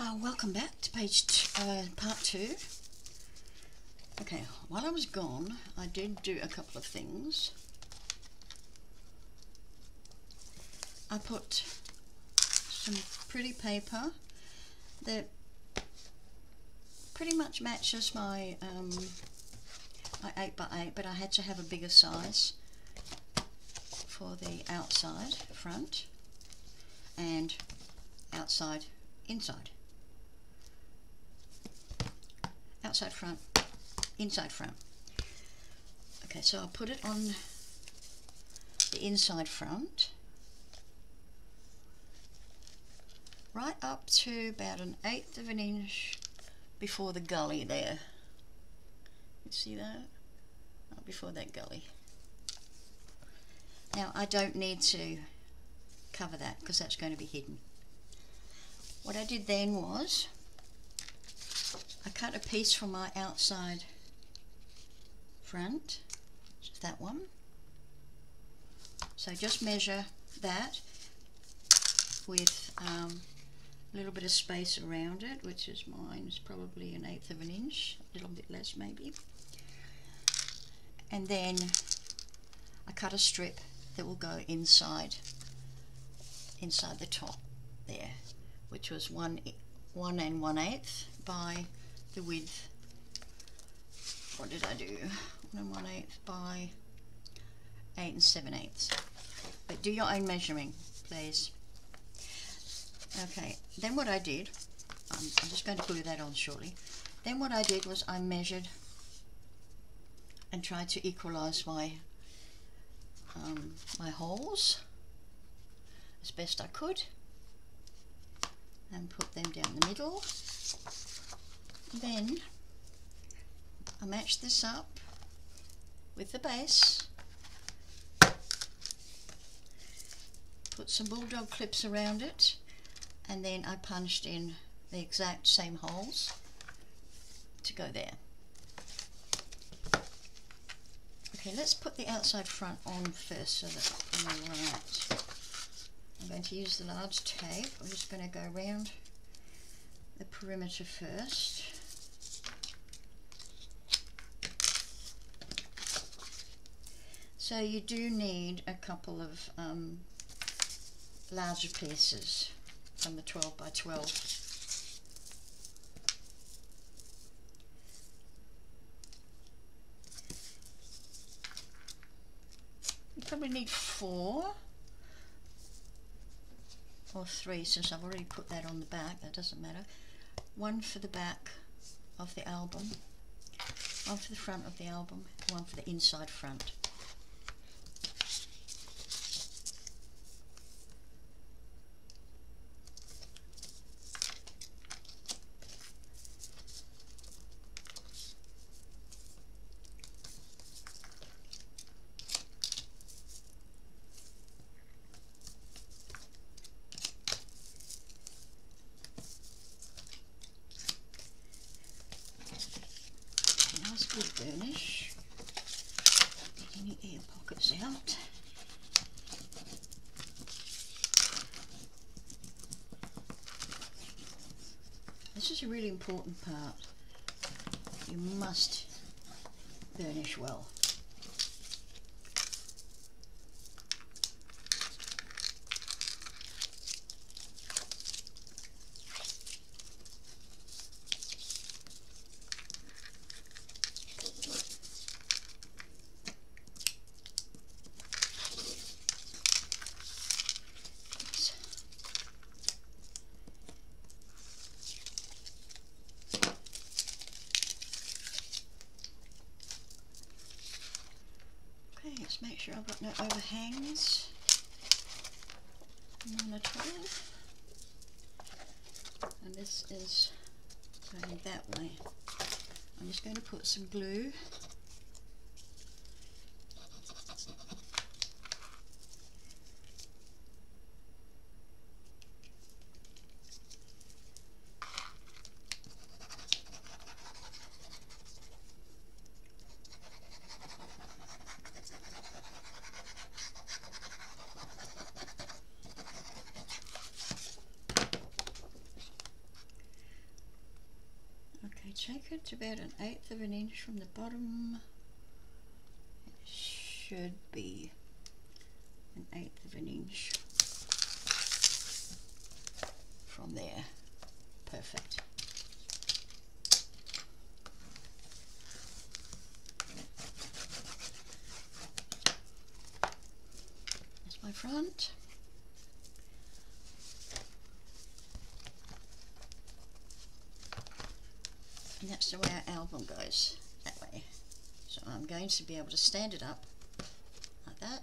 Welcome back to part 2. Okay, while I was gone, I did do a couple of things. I put some pretty paper that pretty much matches my 8x8, but I had to have a bigger size for the outside front and outside inside. Outside front, inside front. Okay, so I'll put it on the inside front, right up to about 1/8 of an inch before the gully there. You see that? Right before that gully. Now I don't need to cover that because that's going to be hidden. What I did then was I cut a piece from my outside front, which is that one. So just measure that with a little bit of space around it, which is mine is probably 1/8 of an inch, a little bit less maybe. And then I cut a strip that will go inside the top there, which was 1 1/8 by the width. What did I do? 1 1/8 by 8 7/8. But do your own measuring, please. Okay, then what I did, I'm just going to glue that on shortly. Then what I did was I measured and tried to equalize my my holes as best I could, and put them down the middle. Then I matched this up with the base, put some bulldog clips around it, and then I punched in the exact same holes to go there. Okay, let's put the outside front on first so that I know where I'm at. I'm going to use the large tape. I'm just going to go around the perimeter first. So you do need a couple of larger pieces from the 12 by 12. You probably need 4 or 3, since I've already put that on the back. That doesn't matter. 1 for the back of the album, 1 for the front of the album, 1 for the inside front. Good burnish. Get any air pockets out. This is a really important part. You must burnish well. Let's make sure I've got no overhangs. None at all. And this is going that way. I'm just going to put some glue . take it to about 1/8 of an inch from the bottom. It should be 1/8 of an inch from there. Perfect. That's my front. And that's the way our album goes, that way. So I'm going to be able to stand it up like that.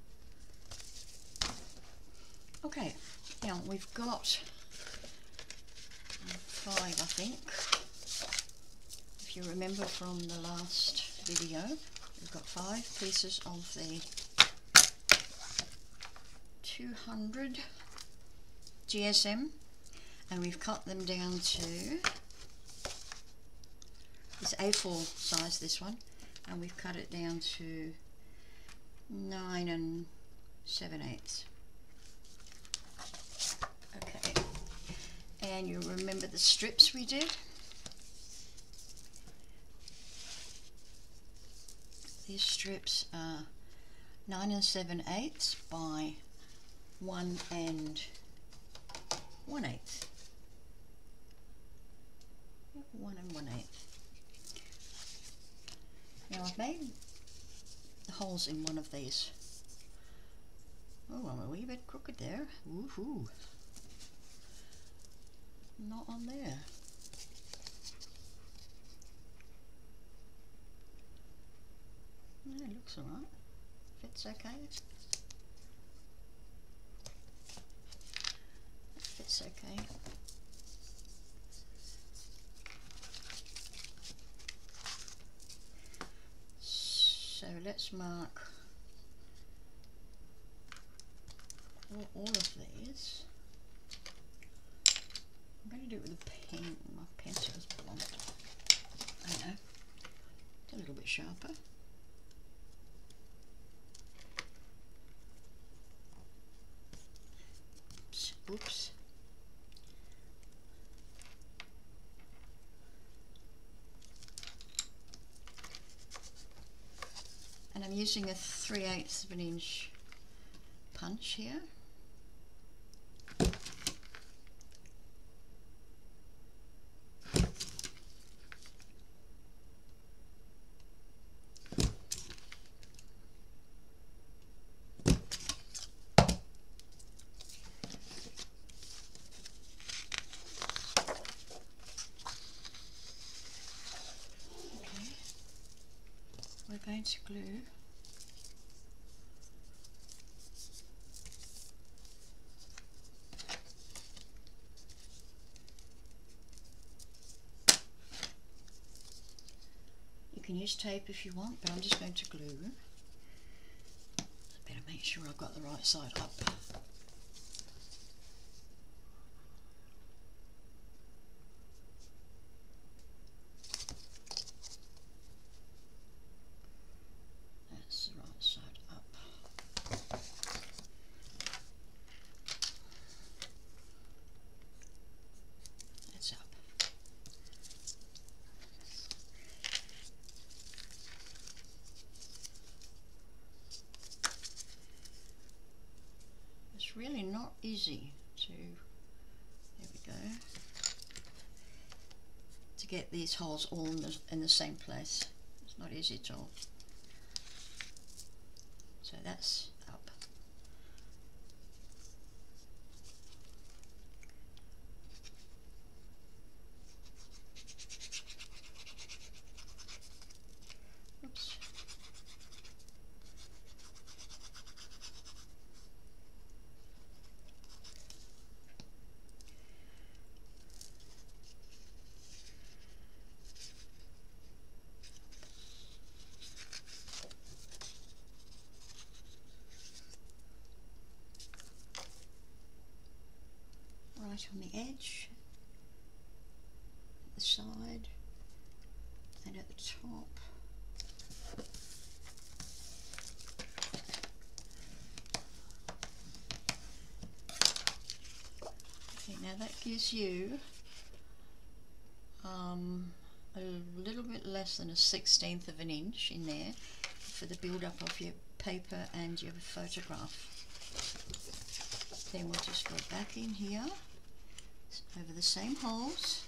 Okay, now we've got 5, I think. If you remember from the last video, we've got 5 pieces of the 200 GSM, and we've cut them down to, it's A4 size, this one, and we've cut it down to 9 7/8. Okay, and you remember the strips we did? These strips are 9 7/8 by 1 1/8. 1 1/8. Now I've made the holes in one of these. Oh, I'm a wee bit crooked there. Woohoo! Not on there. No, it looks alright. Fits okay. That fits okay. So let's mark all of these. I'm going to do it with a pen. My pencil is blunt. I know. It's a little bit sharper. Oops. And I'm using a 3/8 of an inch punch here. We're going to glue you can use tape if you want, but I'm just going to glue. I better make sure I've got the right side up. That's the right side up. That's up. It's really not easy to, there we go, to get these holes all in the same place. It's not easy at all. So that's up. Oops. Right on the edge, at the side, and at the top. Okay, now that gives you a little bit less than a 1/16 of an inch in there for the build-up of your paper and your photograph. Then we'll just go back in here over the same holes.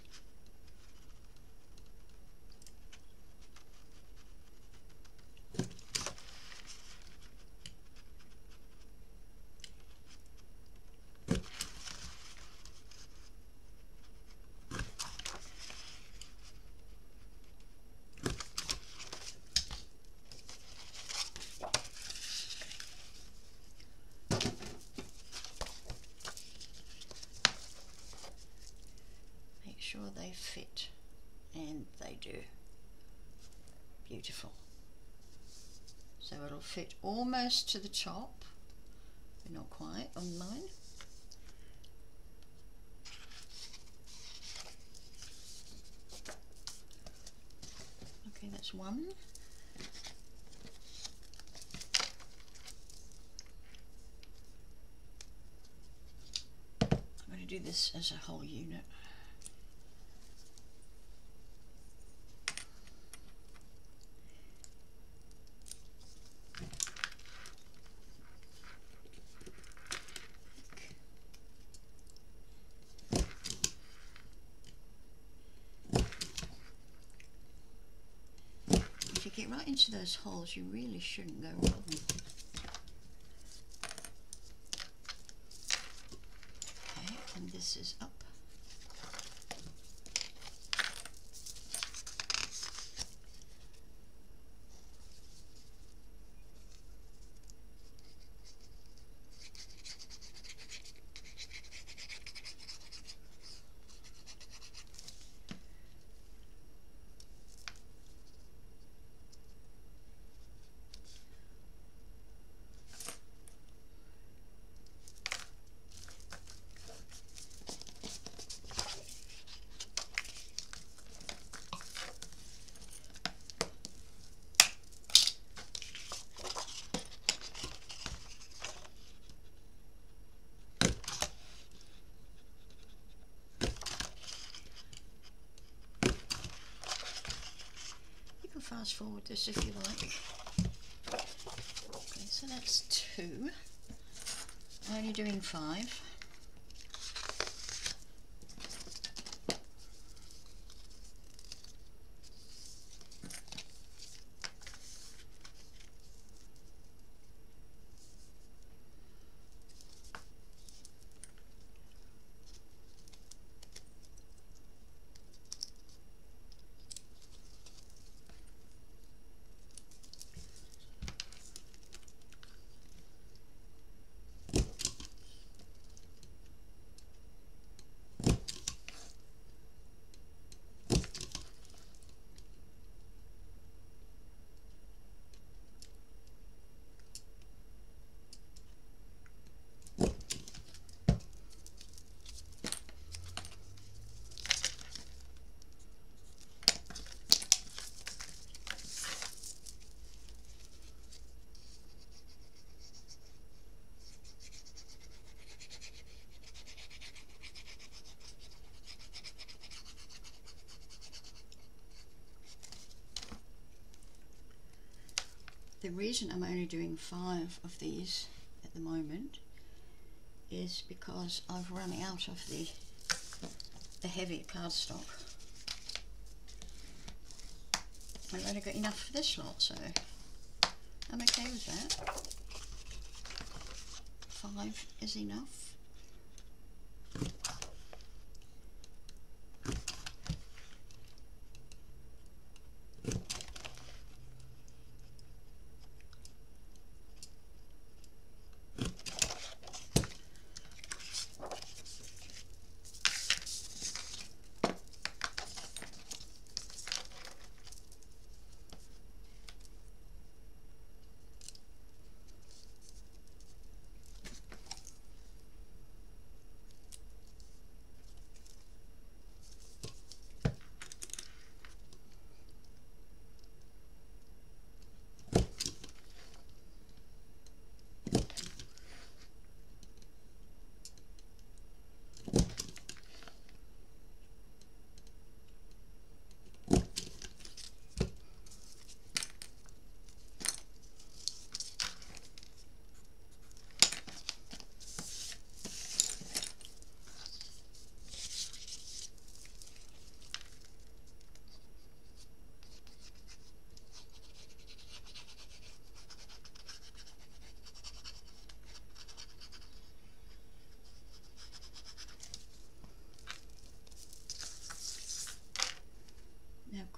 Sure they fit, and they do. Beautiful. So it'll fit almost to the top, but not quite on mine. Okay, that's one. I'm going to do this as a whole unit. If you get right into those holes, you really shouldn't go wrong. Okay, and this is up. Fast forward this if you like. Okay, so that's 2. I'm only doing 5. The reason I'm only doing 5 of these at the moment is because I've run out of the heavy cardstock. I've only got enough for this lot, so I'm okay with that. 5 is enough.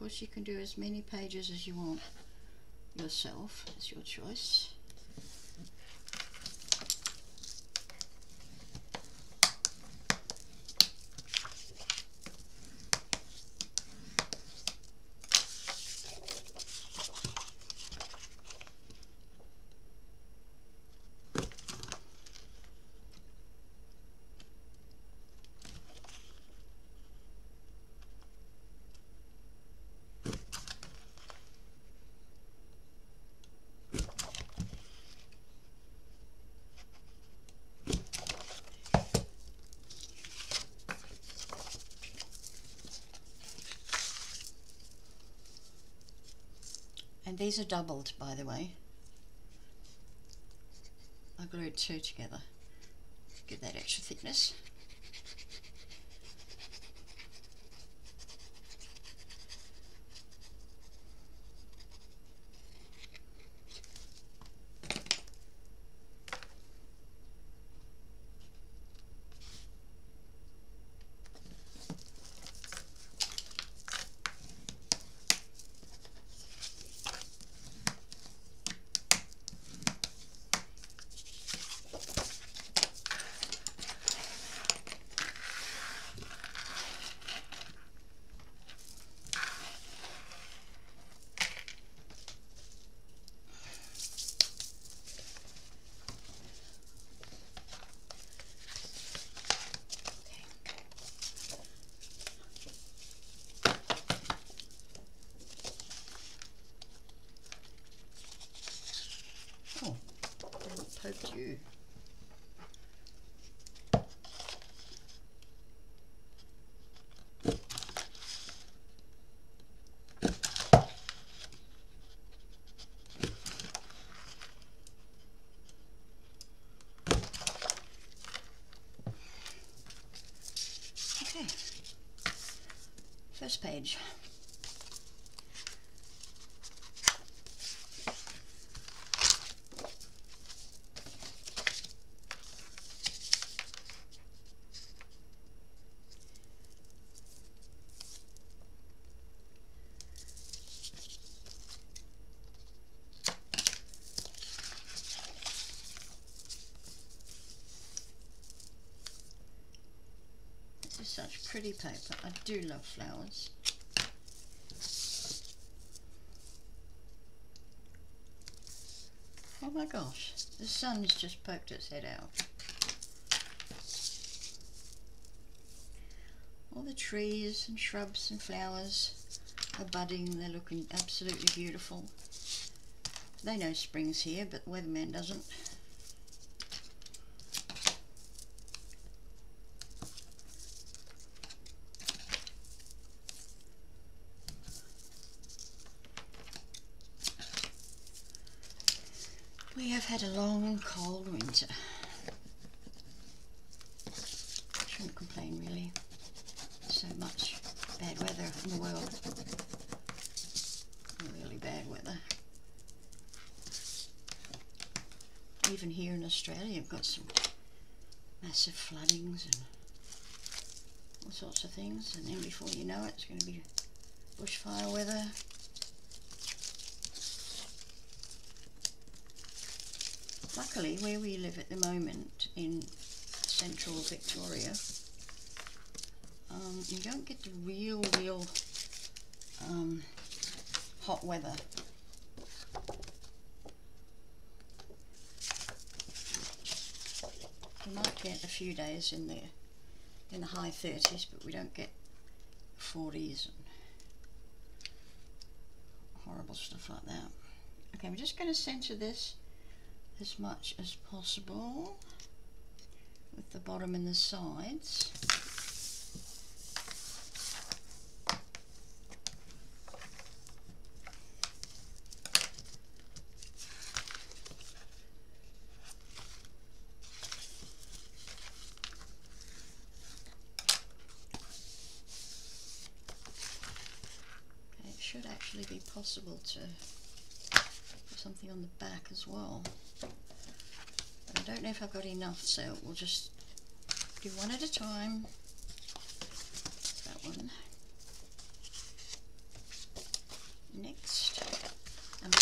course you can do as many pages as you want yourself, it's your choice. And these are doubled, by the way. I glued two together to give that extra thickness. Oh, I poked you. Okay, first page. This is such pretty paper. I do love flowers. Oh my gosh, the sun's just poked its head out. All the trees and shrubs and flowers are budding. They're looking absolutely beautiful. They know spring's here, but the weatherman doesn't. We have had a long and cold winter. Shouldn't complain really. So much bad weather in the world. Really bad weather. Even here in Australia you've got some massive floodings and all sorts of things, and then before you know it it's going to be bushfire weather. Luckily, where we live at the moment in central Victoria, you don't get the real hot weather. We might get a few days in the high 30s, but we don't get 40s and horrible stuff like that. Okay, I'm just going to centre this as much as possible with the bottom and the sides. Okay, it should actually be possible to put something on the back as well. I don't know if I've got enough, so we'll just do one at a time. That one.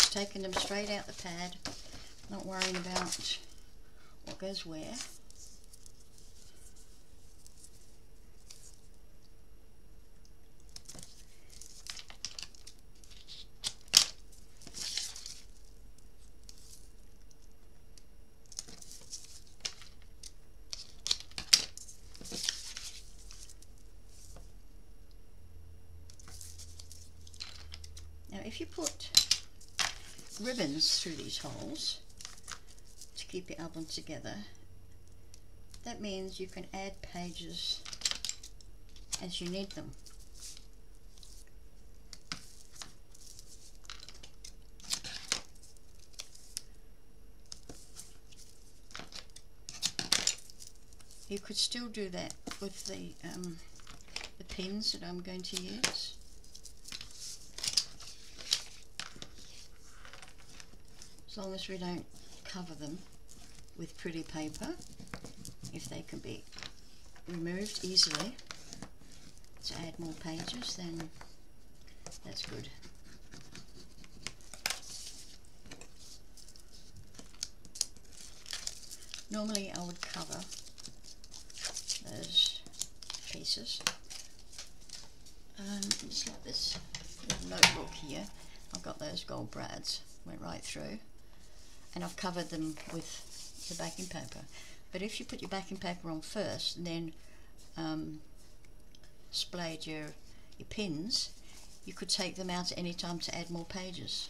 just taking them straight out the pad, not worrying about what goes where. Now if you put ribbons through these holes to keep your album together, that means you can add pages as you need them. You could still do that with the pins that I'm going to use. As long as we don't cover them with pretty paper, if they can be removed easily to add more pages, then that's good. Normally I would cover those pieces. Just like this little notebook here, I've got those gold brads, went right through, and I've covered them with the backing paper. But if you put your backing paper on first and then splayed your pins, you could take them out at any time to add more pages.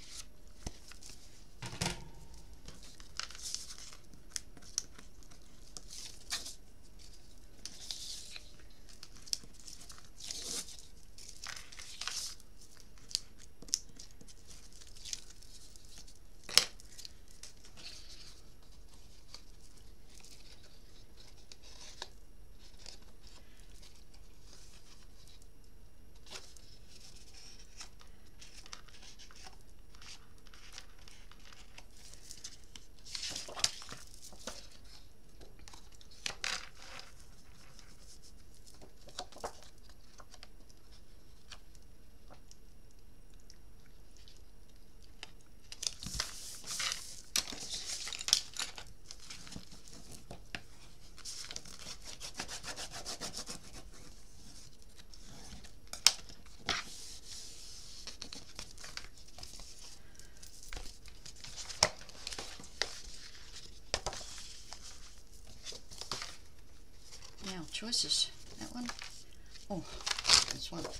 Now, choices. That one. Oh, this one.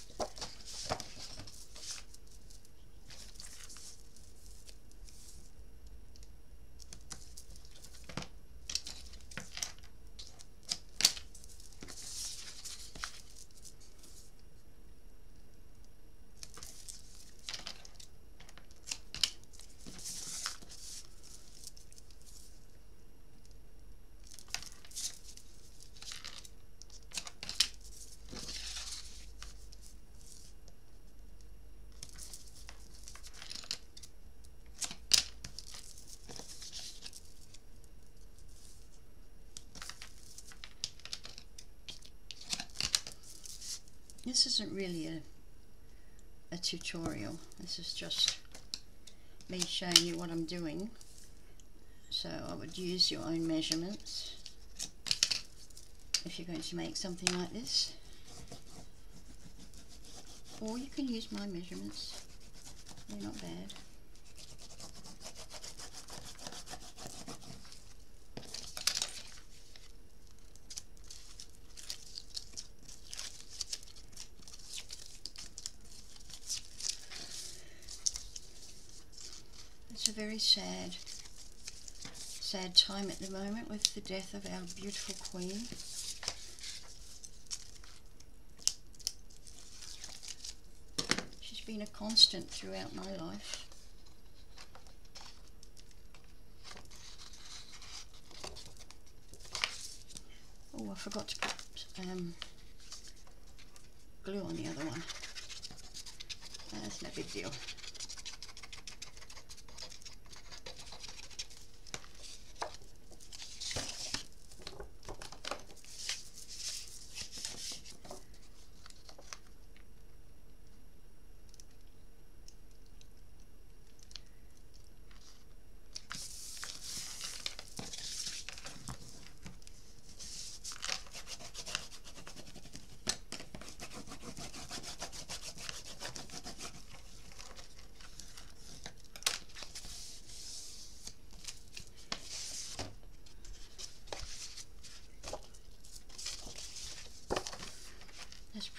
This isn't really a tutorial, this is just me showing you what I'm doing. So I would use your own measurements if you're going to make something like this, or you can use my measurements, they're not bad. It's a very sad time at the moment with the death of our beautiful Queen. She's been a constant throughout my life. Oh, I forgot to put glue on the other one. That's no big deal.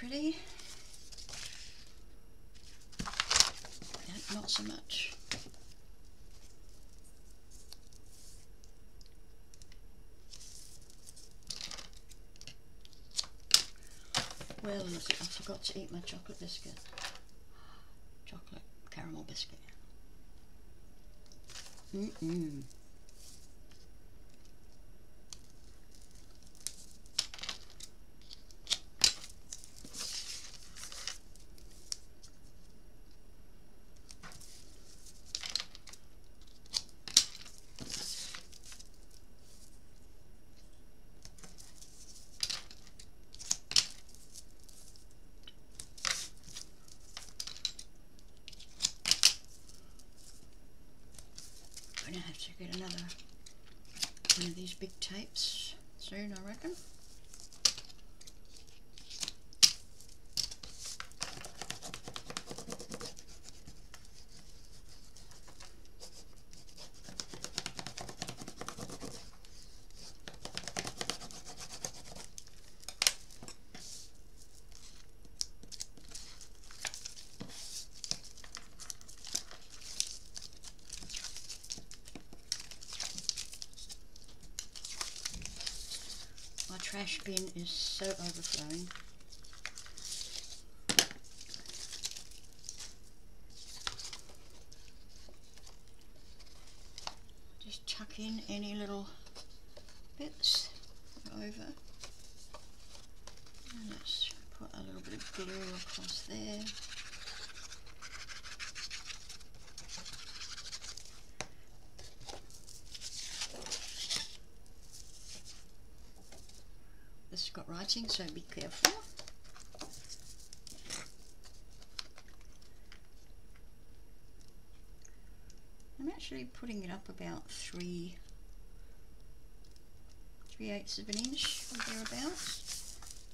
pretty. Not so much. Well, look, I forgot to eat my chocolate biscuit. Chocolate caramel biscuit. Mm-mm. I'm gonna have to get another one of these big tapes soon, I reckon. My trash bin is so overflowing. Just chuck in any little bits over. And let's put a little bit of glue across there. This has got writing, so be careful. I'm actually putting it up about 3/8 of an inch or thereabouts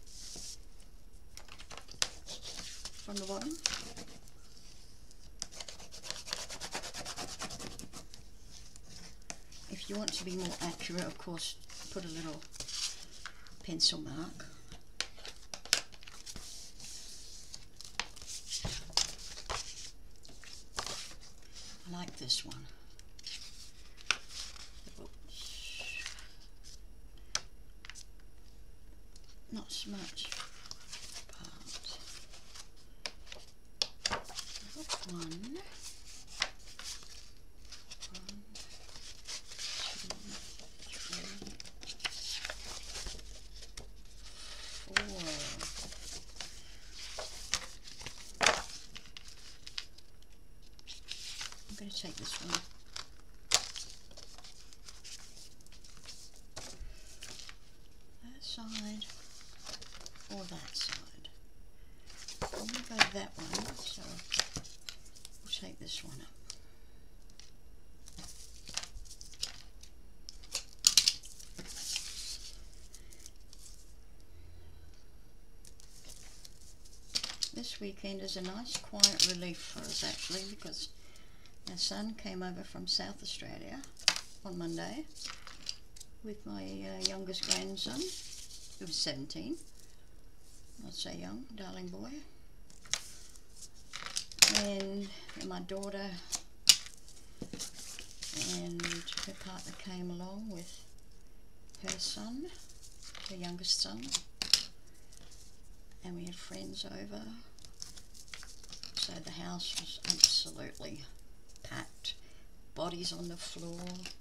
from the bottom. If you want to be more accurate, of course, put a little pencil mark. I like this one. Oops. Not so much, but one. I'm going to take this one. That side or that side. I'm going to go that one, so we'll take this one up. This weekend is a nice quiet relief for us actually, because our son came over from South Australia on Monday with my youngest grandson, who was 17, not so young, darling boy, and my daughter and her partner came along with her son, her youngest son, and we had friends over, so the house was absolutely packed, bodies on the floor.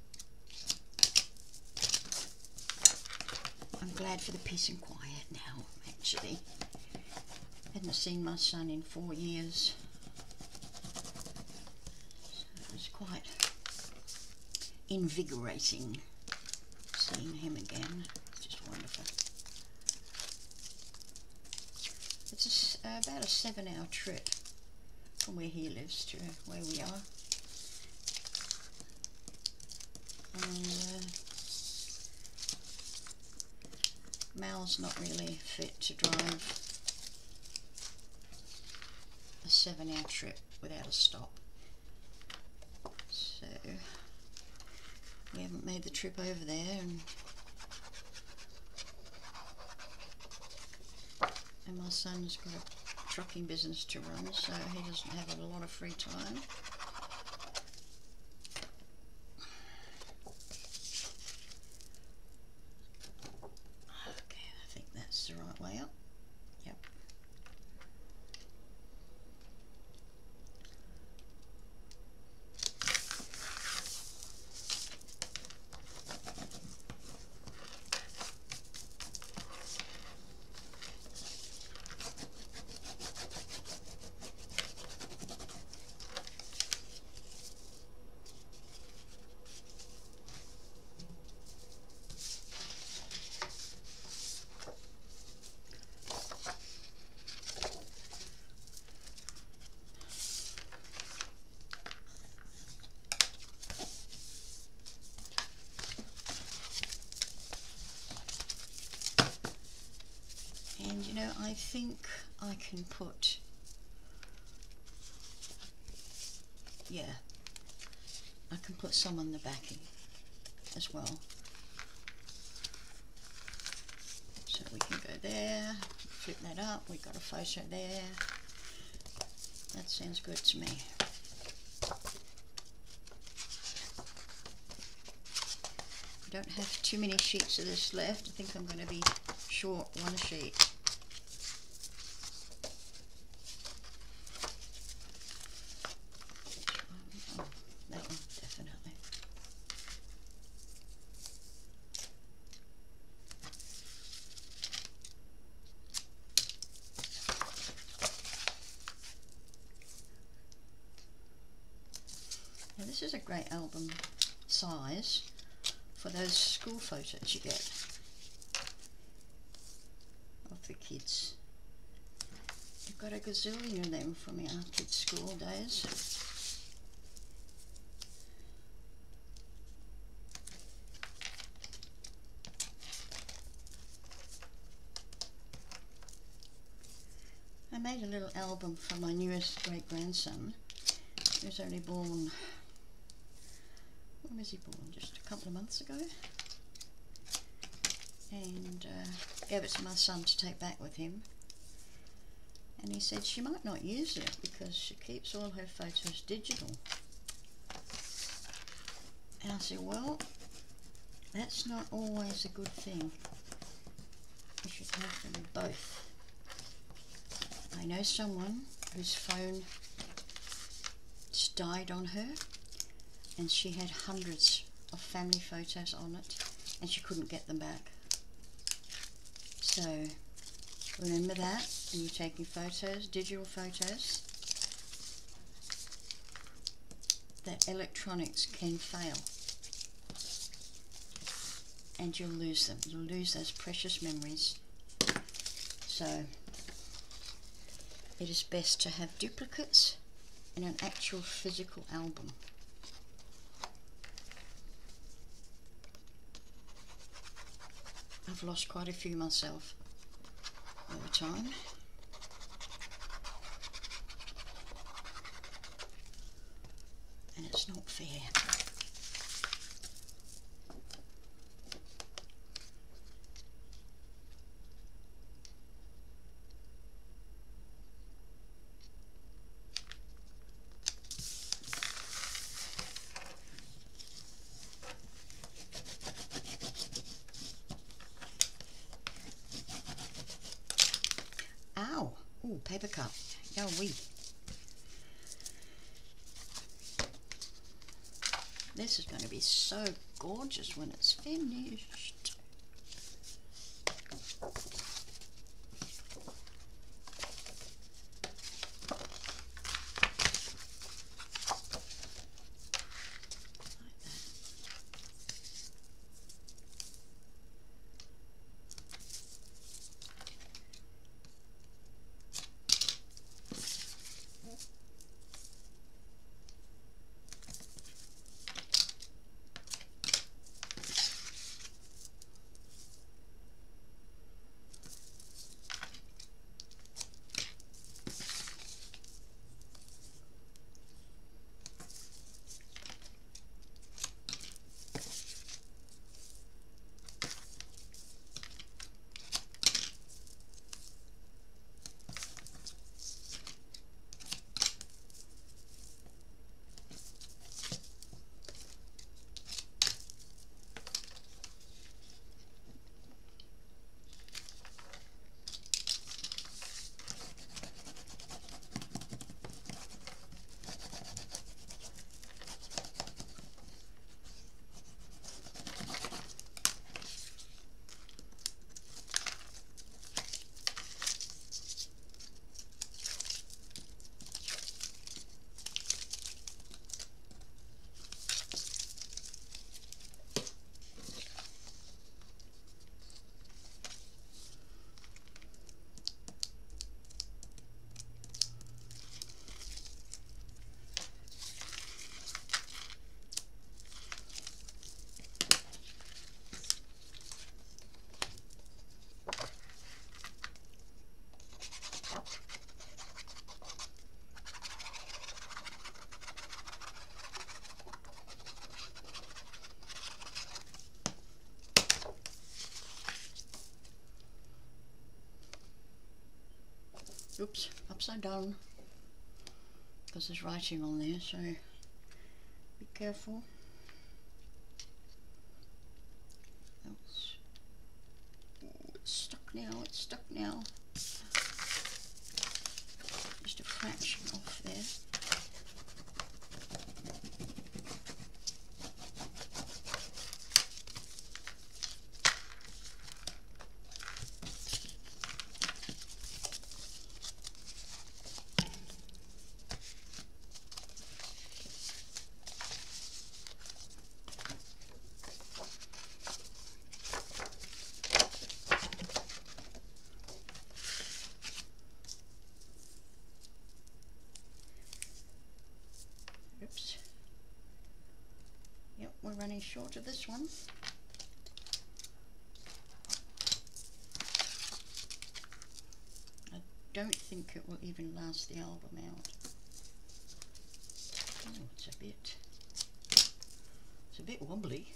I'm glad for the peace and quiet now, actually. Hadn't seen my son in 4 years, so it was quite invigorating seeing him again. It's just wonderful. It's about a 7-hour trip from where he lives to where we are. And Mal's not really fit to drive a 7-hour trip without a stop. So we haven't made the trip over there, and And my son's got a trucking business to run, so he doesn't have a lot of free time. Okay, I think that's the right way up. Yep. And you know, I think I can put, yeah, I can put some on the backing as well. So we can go there, flip that up, we've got a photo there. That sounds good to me. I don't have too many sheets of this left. I think I'm going to be short one sheet. Oh, that one, definitely. Now this is a great album size for those school photos you get of the kids. You've got a gazillion of them from our kids' school days. I made a little album for my newest great-grandson. He was only born, when was he born? Just a couple of months ago. And gave it to my son to take back with him. And he said she might not use it because she keeps all her photos digital. And I said, well, that's not always a good thing. You should have them both. I know someone whose phone just died on her, and she had hundreds of family photos on it, and she couldn't get them back. So remember that when you're taking photos, digital photos, that electronics can fail, and you'll lose them. You'll lose those precious memories. So it is best to have duplicates in an actual physical album. I've lost quite a few myself over time. And it's not fair. Ow! Ooh, paper cup. Yo-wee. This is going to be so gorgeous when it's finished. oops, upside down, because there's writing on there, so be careful. Oops. Oh, it's stuck now, it's stuck now. Just a fraction off there. Oops. Yep, we're running short of this one. I don't think it will even last the album out. Oh, it's a bit wobbly.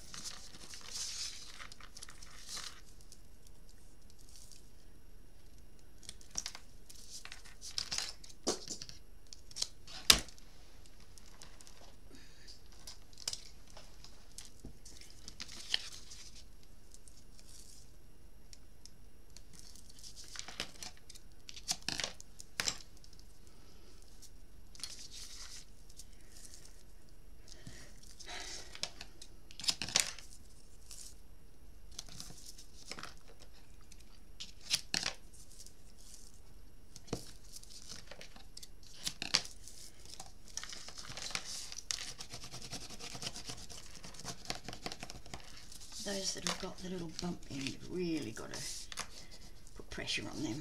Those that have got the little bump in, you've really got to put pressure on them.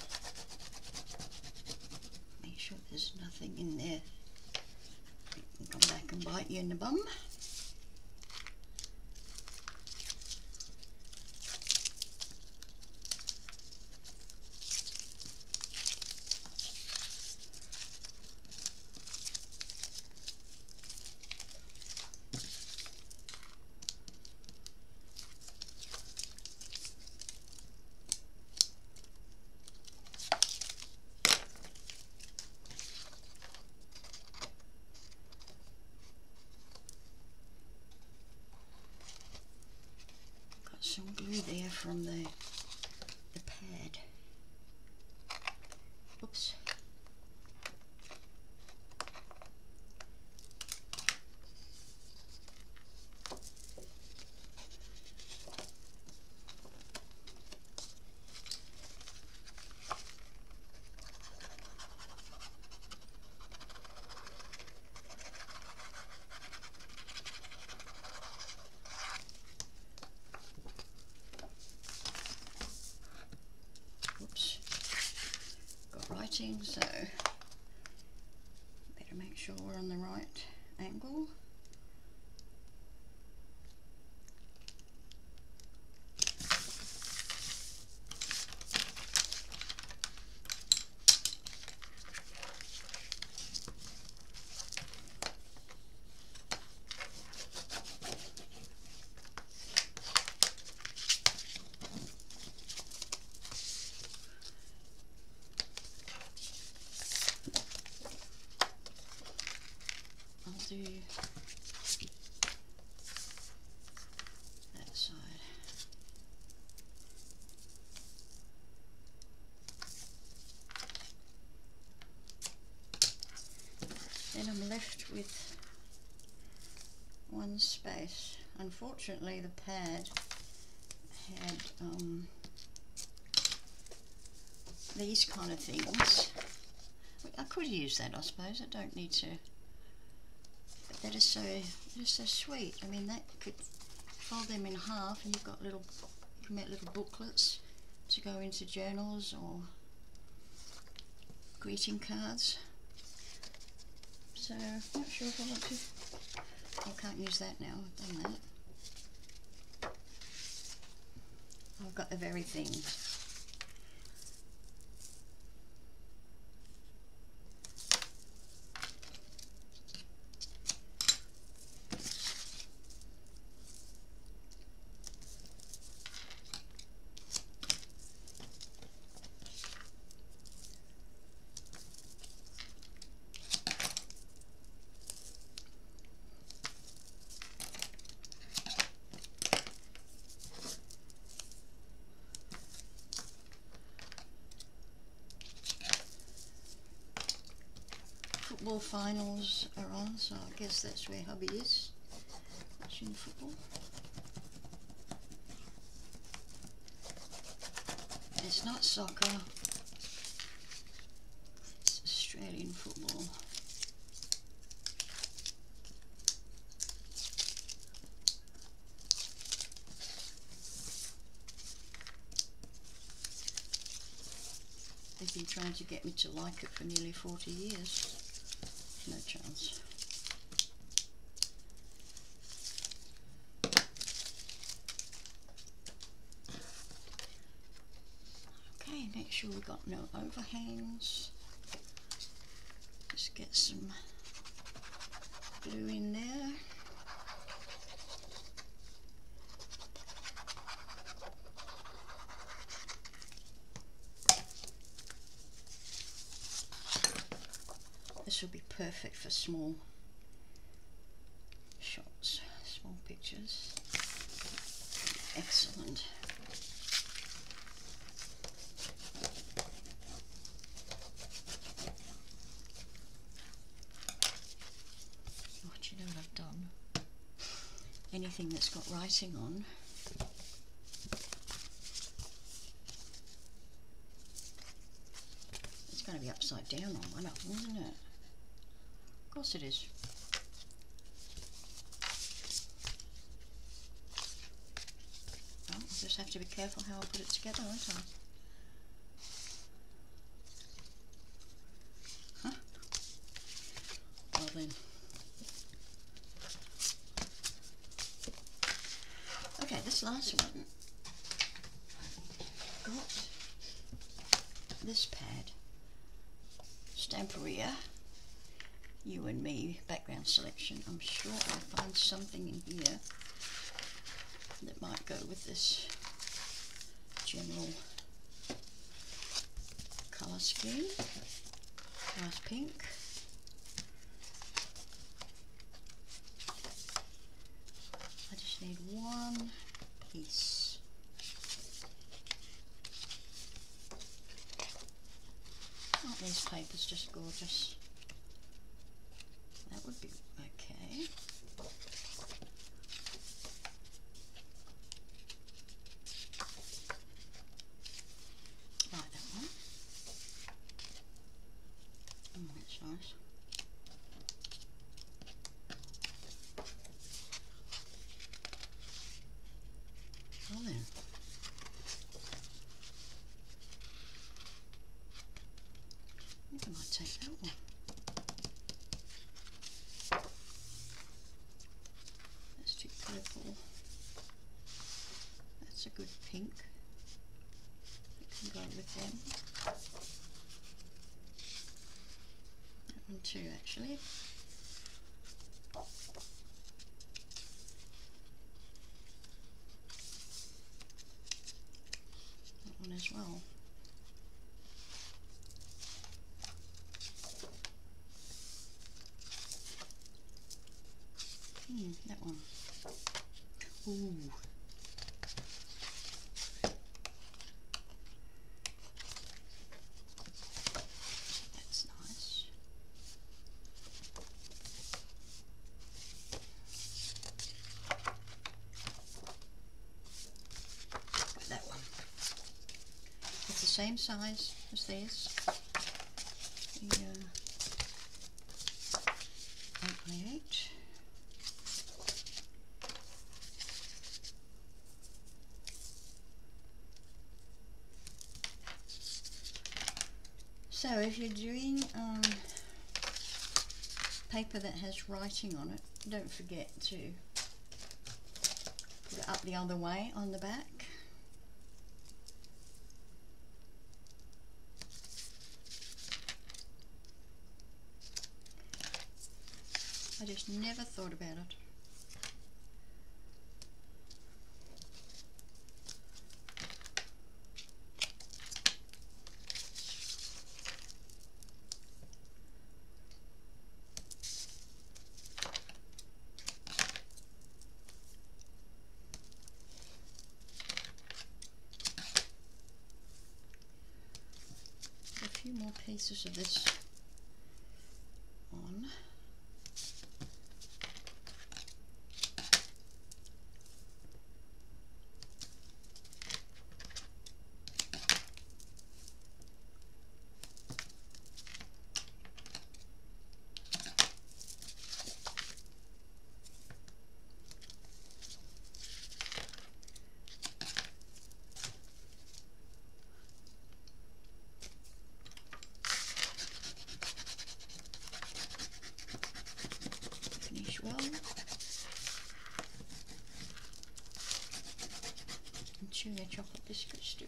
Make sure there's nothing in there. It can come back and bite you in the bum. Some glue there from the pad. Oops. So better make sure we're on the right angle. Do that side. Then I'm left with one space. Unfortunately, the pad had these kind of things. I could use that, I suppose. I don't need to. That is so sweet. I mean, that could fold them in half, and you've got little, you can make little booklets to go into journals or greeting cards. So, not sure if I want to. I can't use that now. I've done that. I've got the very thing. football finals are on, so I guess that's where hubby is, watching the football. It's not soccer, it's Australian football. They've been trying to get me to like it for nearly 40 years. No chance. Okay, make sure we've got no overhangs. Just get some glue in there. This will be perfect for small shots, small pictures. Excellent. Oh, do you know what I've done? Anything that's got writing on, it's going to be upside down on one of them, isn't it? Of course it is. Well, I'll just have to be careful how I put it together, won't I? Huh? Well then. Okay, this last one got this pad, Stamperia, You and Me background selection. I'm sure I'll find something in here that might go with this general colour scheme. Nice pink. I just need one piece. Aren't these papers just gorgeous? That would be okay. Like that one. Oh, that's nice. Well then. I think I might take that one. That's too purple. That's a good pink. It can go with them. That one too, actually. That one as well. That one. Ooh. That's nice. Got that one. It's the same size as these. The 8x8. So if you're doing paper that has writing on it, don't forget to put it up the other way on the back. I just never thought about it. A few more pieces of this on chocolate biscuits still.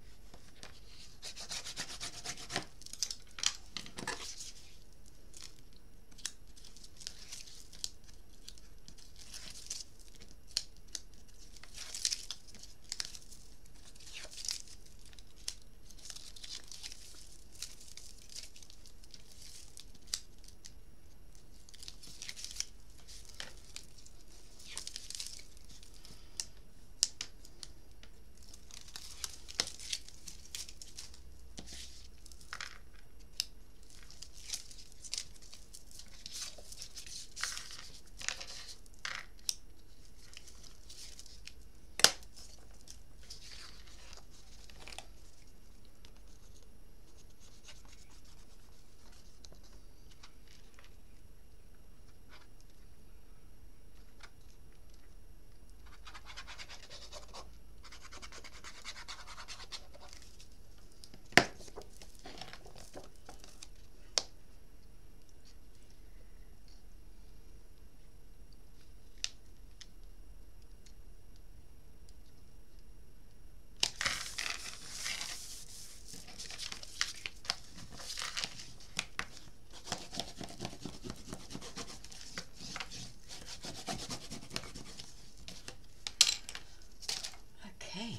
Okay.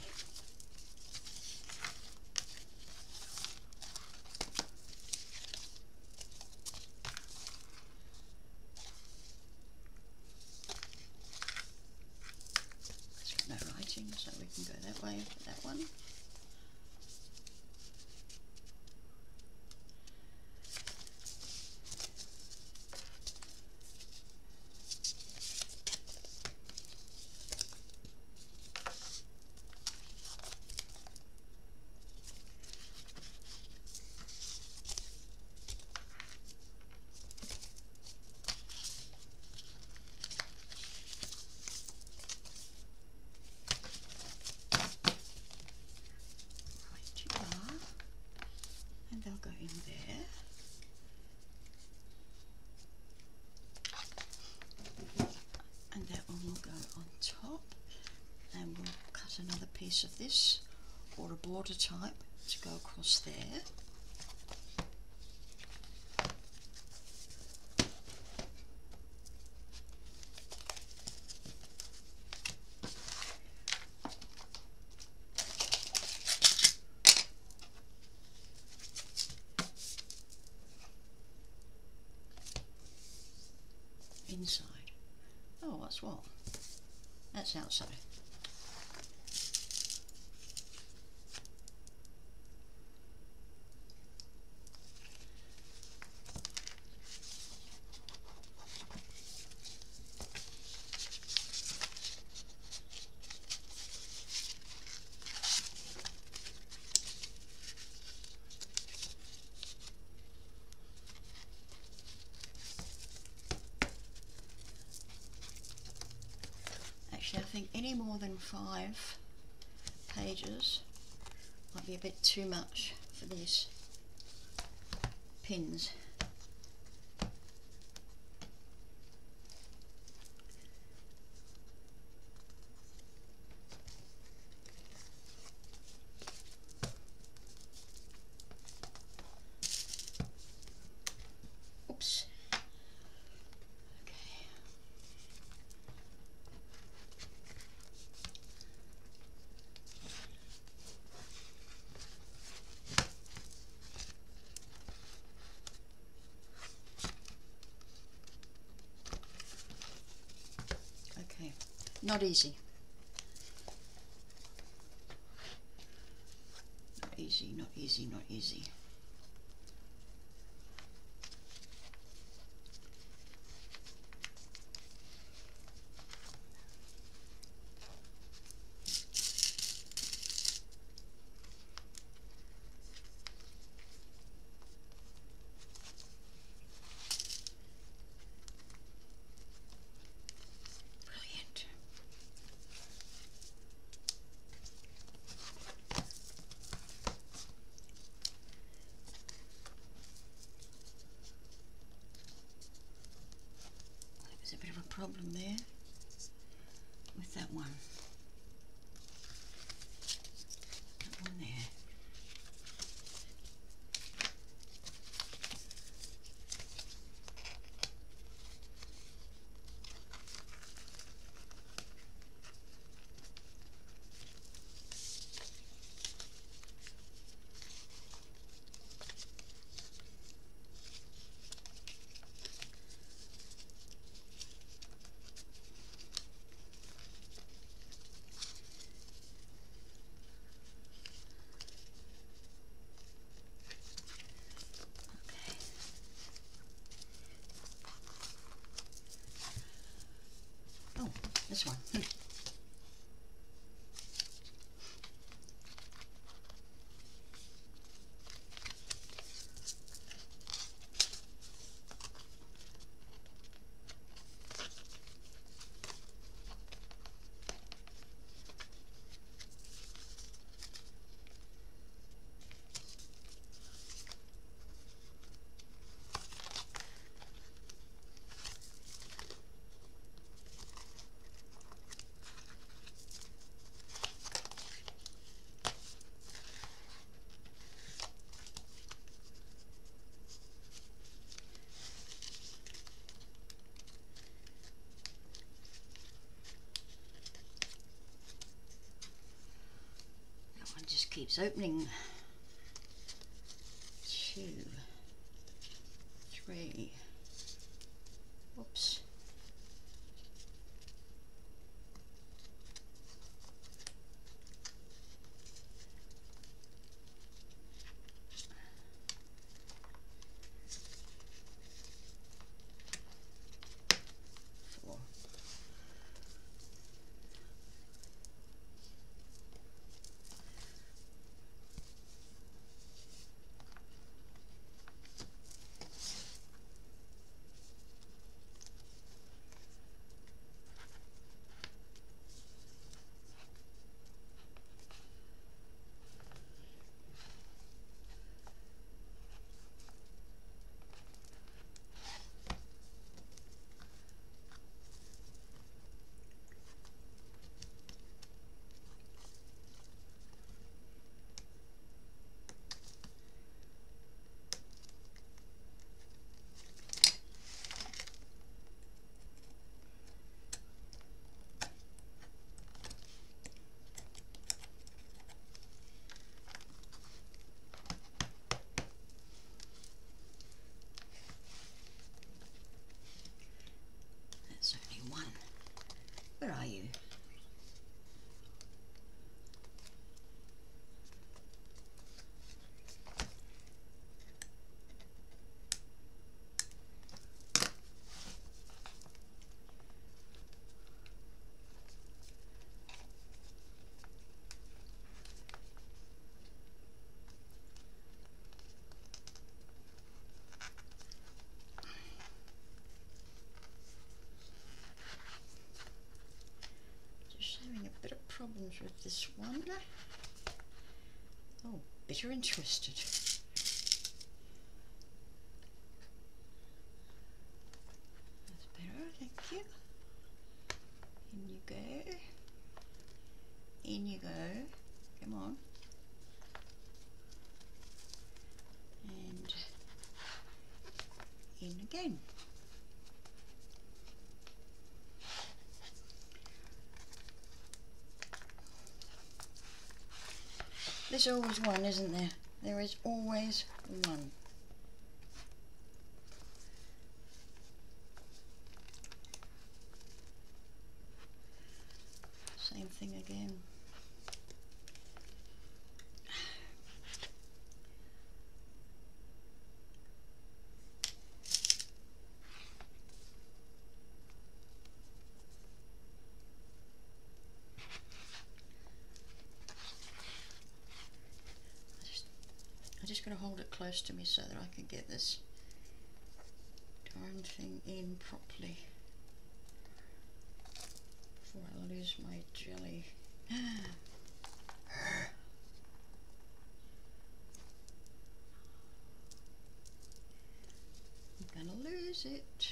It's got no writing, so we can go that way for that one. They'll go in there. And that one will go on top. And we'll cut another piece of this, or a border type, to go across there. Inside. Oh, what's what? That's outside. I think any more than 5 pages might be a bit too much for these pins. Oops. Not easy. Not easy, not easy, not easy. There's a bit of a problem there with that one. this one. Just keeps opening. 2, 3. Oops. 4. That's only 1. Where are you? Bit of problems with this one. Oh, bitter interested. That's better, thank you. In you go. In you go. Come on. And in again. There's always one, isn't there? There is always one. Same thing again. I just got to hold it close to me so that I can get this darn thing in properly before I lose my jelly. I'm gonna lose it.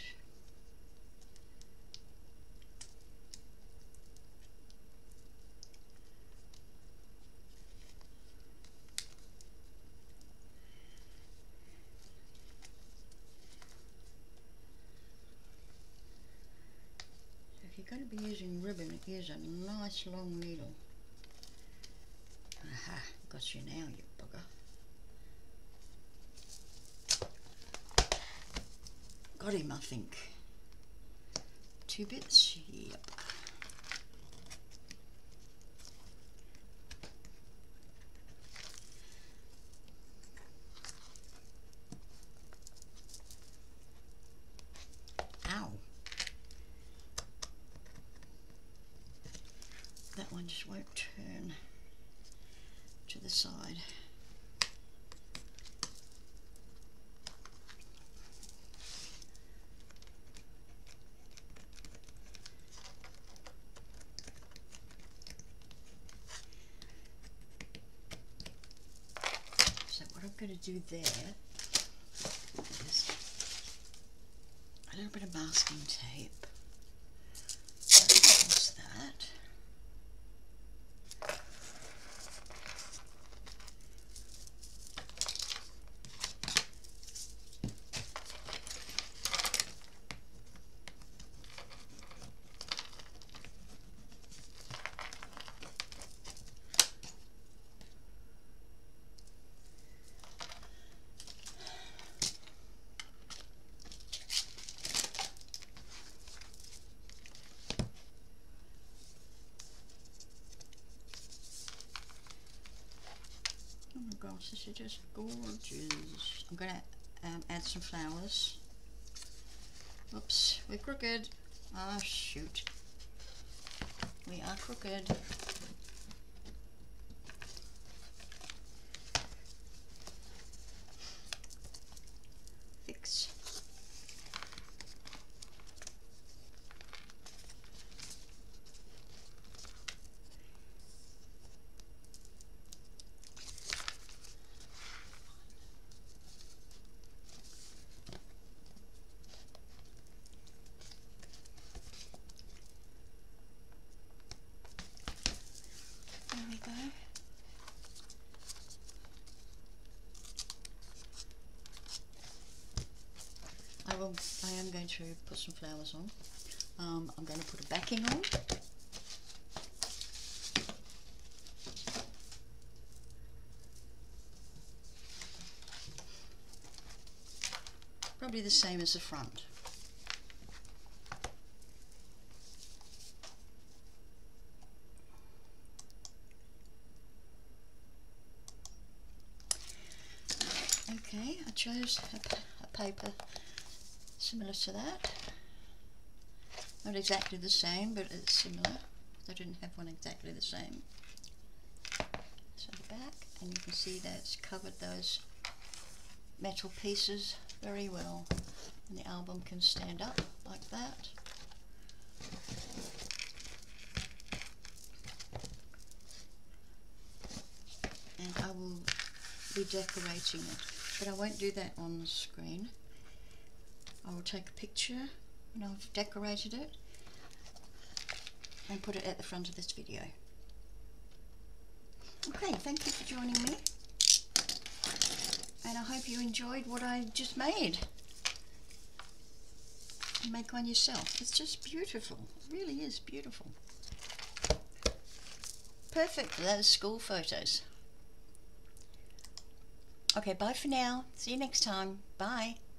If you're going to be using ribbon, use a nice long needle. Aha, got you now, you bugger. Got him, I think. 2 bits, yep. Ow. mine just won't turn to the side. So what I'm going to do there is a little bit of masking tape. Across that. Oh my gosh, this is just gorgeous. I'm going to add some flowers. Oops, we're crooked. Ah, shoot. We are crooked. Fix. There we go. I am going to put some flowers on. I'm going to put a backing on. Probably the same as the front. Okay, I chose a paper similar to that. Not exactly the same, but it's similar. I didn't have one exactly the same. So the back, and you can see that it's covered those metal pieces very well. And the album can stand up like that. And I will be decorating it, but I won't do that on the screen. I will take a picture when I've decorated it and put it at the front of this video. Okay, thank you for joining me, and I hope you enjoyed what I just made. Make one yourself. It's just beautiful. It really is beautiful. Perfect for those school photos. Okay, bye for now. See you next time. Bye.